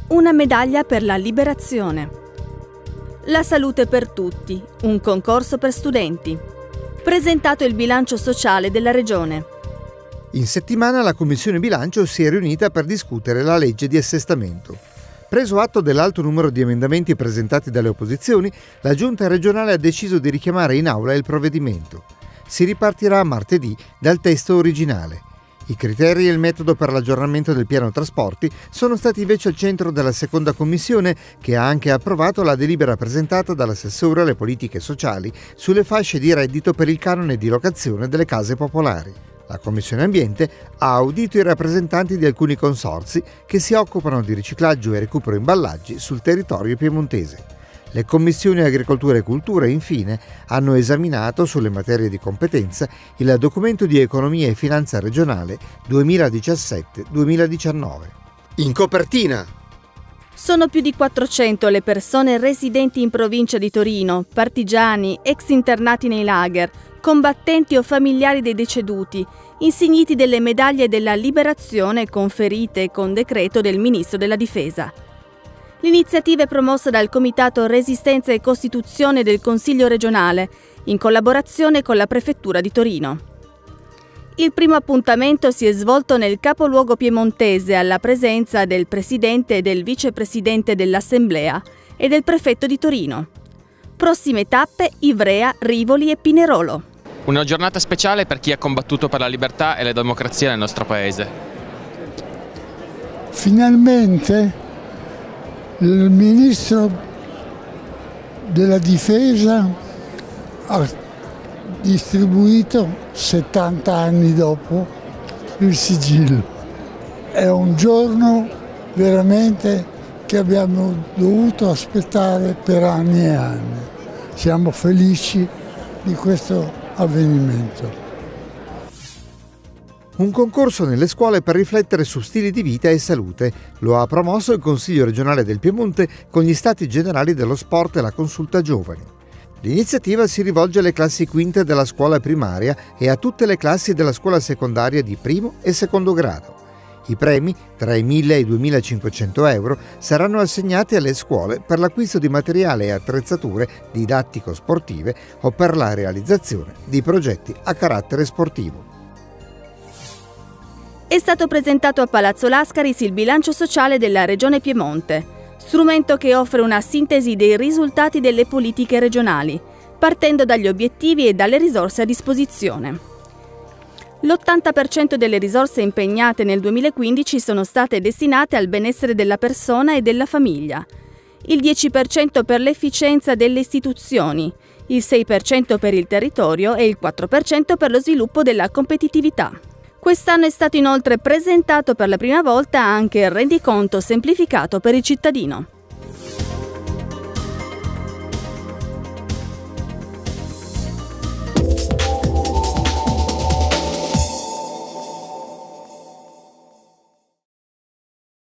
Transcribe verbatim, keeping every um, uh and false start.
Una medaglia per la liberazione. La salute per tutti, un concorso per studenti. Presentato il bilancio sociale della Regione. In settimana la Commissione Bilancio si è riunita per discutere la legge di assestamento. Preso atto dell'alto numero di emendamenti presentati dalle opposizioni, la Giunta regionale ha deciso di richiamare in aula il provvedimento. Si ripartirà martedì dal testo originale. I criteri e il metodo per l'aggiornamento del piano trasporti sono stati invece al centro della seconda commissione, che ha anche approvato la delibera presentata dall'assessore alle politiche sociali sulle fasce di reddito per il canone di locazione delle case popolari. La Commissione Ambiente ha audito i rappresentanti di alcuni consorzi che si occupano di riciclaggio e recupero imballaggi sul territorio piemontese. Le commissioni Agricoltura e Cultura, infine, hanno esaminato sulle materie di competenza il documento di economia e finanza regionale duemiladiciassette duemiladiciannove. In copertina! Sono più di quattrocento le persone residenti in provincia di Torino, partigiani, ex internati nei lager, combattenti o familiari dei deceduti, insigniti delle medaglie della liberazione conferite con decreto del Ministro della Difesa. L'iniziativa è promossa dal Comitato Resistenza e Costituzione del Consiglio regionale, in collaborazione con la Prefettura di Torino. Il primo appuntamento si è svolto nel capoluogo piemontese alla presenza del Presidente e del Vicepresidente dell'Assemblea e del Prefetto di Torino. Prossime tappe: Ivrea, Rivoli e Pinerolo. Una giornata speciale per chi ha combattuto per la libertà e la democrazia nel nostro Paese. Finalmente il Ministro della Difesa ha distribuito settanta anni dopo il sigillo. È un giorno veramente che abbiamo dovuto aspettare per anni e anni. Siamo felici di questo avvenimento. Un concorso nelle scuole per riflettere su stili di vita e salute. Lo ha promosso il Consiglio regionale del Piemonte con gli Stati generali dello sport e la consulta giovani. L'iniziativa si rivolge alle classi quinte della scuola primaria e a tutte le classi della scuola secondaria di primo e secondo grado. I premi, tra i mille e i duemilacinquecento euro, saranno assegnati alle scuole per l'acquisto di materiale e attrezzature didattico-sportive o per la realizzazione di progetti a carattere sportivo. È stato presentato a Palazzo Lascaris il bilancio sociale della Regione Piemonte, strumento che offre una sintesi dei risultati delle politiche regionali, partendo dagli obiettivi e dalle risorse a disposizione. L'ottanta per cento delle risorse impegnate nel duemilaquindici sono state destinate al benessere della persona e della famiglia, il dieci per cento per l'efficienza delle istituzioni, il sei per cento per il territorio e il quattro per cento per lo sviluppo della competitività. Quest'anno è stato inoltre presentato per la prima volta anche il rendiconto semplificato per il cittadino.